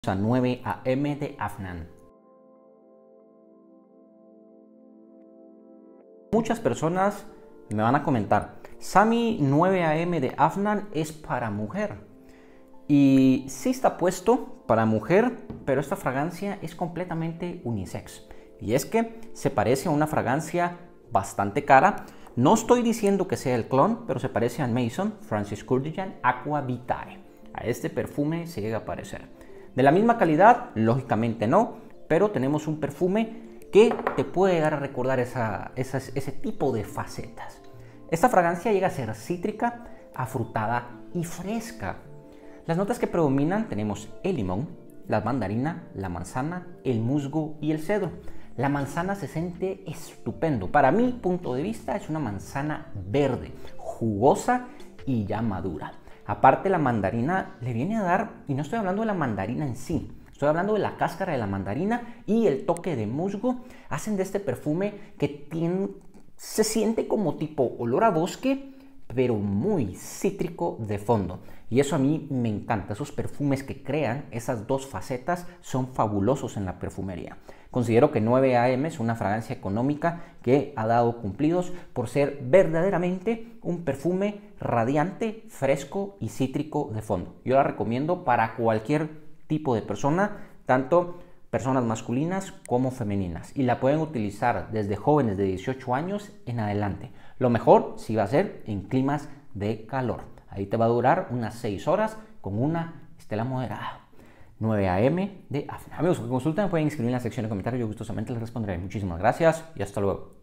A 9 AM de Afnan. Muchas personas me van a comentar, Sami, 9 AM de Afnan es para mujer. Y sí está puesto para mujer, pero esta fragancia es completamente unisex. Y es que se parece a una fragancia bastante cara. No estoy diciendo que sea el clon, pero se parece a Maison Francis Kurkdjian Aqua Vitae. A este perfume se llega a parecer. De la misma calidad, lógicamente no, pero tenemos un perfume que te puede llegar a recordar ese tipo de facetas. Esta fragancia llega a ser cítrica, afrutada y fresca. Las notas que predominan tenemos el limón, la mandarina, la manzana, el musgo y el cedro. La manzana se siente estupendo. Para mi punto de vista es una manzana verde, jugosa y ya madura. Aparte, la mandarina le viene a dar, y no estoy hablando de la mandarina en sí, estoy hablando de la cáscara de la mandarina y el toque de musgo, hacen de este perfume que se siente como tipo olor a bosque, pero muy cítrico de fondo. Y eso a mí me encanta. Esos perfumes que crean esas dos facetas son fabulosos en la perfumería. Considero que 9 AM es una fragancia económica que ha dado cumplidos por ser verdaderamente un perfume radiante, fresco y cítrico de fondo. Yo la recomiendo para cualquier tipo de persona, tanto personas masculinas como femeninas, y la pueden utilizar desde jóvenes de 18 años en adelante. Lo mejor si va a ser en climas de calor. Ahí te va a durar unas 6 horas con una estela moderada. 9 AM de Afnan. Amigos que consultan pueden escribir en la sección de comentarios, yo gustosamente les responderé. Muchísimas gracias y hasta luego.